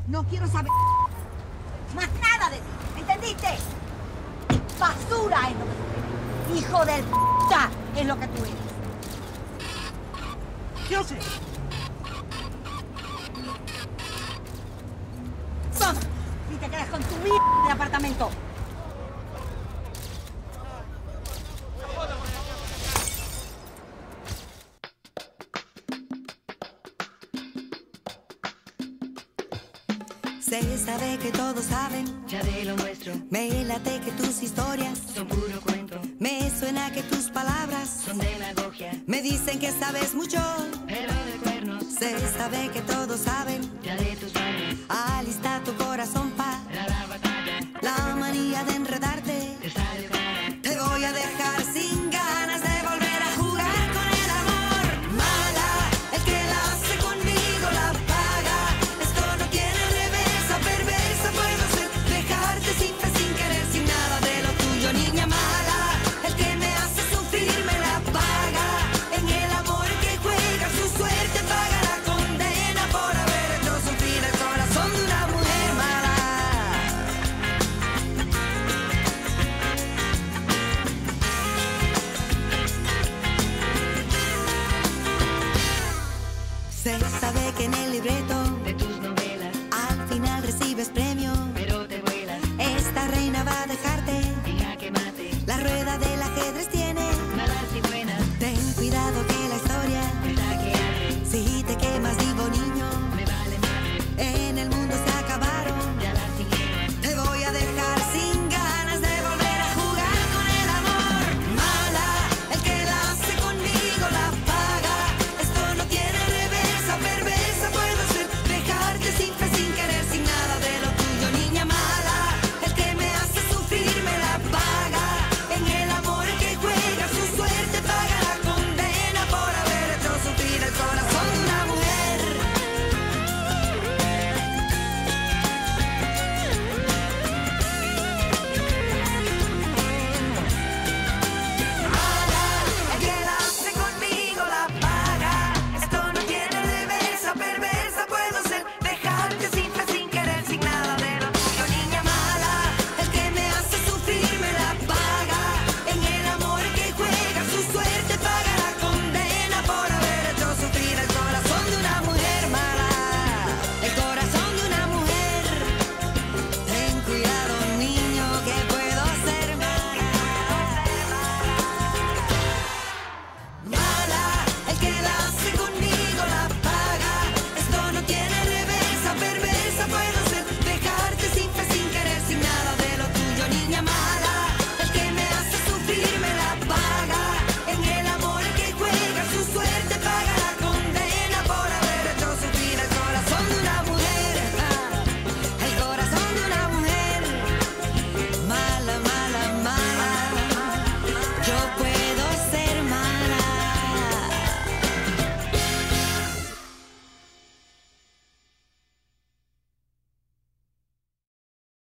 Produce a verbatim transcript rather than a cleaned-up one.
No quiero saber más nada de ti. ¿Entendiste? Basura es lo que tú eres. Hijo del p*** es lo que tú eres. ¿Qué haces? Toma. Y te quedas con tu mierda de apartamento. Se sabe que todos saben ya de lo nuestro. Me late que tus historias son puro cuento. Me suena que tus palabras son demagogia. Me dicen que sabes mucho, pero de cuernos. Se sabe que todos saben ya de tus manos. Alista tu corazón para la batalla. La manía de enredarte te sale cara. Te voy a dejar sin ganas de volver a jugar con el amor. Mala, el que la hace conmigo la paga. Esto no tiene reversa, perversa puedo ser. Dejarte sin fe, sin querer, sin nada de lo tuyo, niña mala. El que me hace sufrir me la paga. En el amor que juega su suerte paga la condena por haber hecho sufrir el corazón de una mujer mala. Se sabe que en el libreto de tus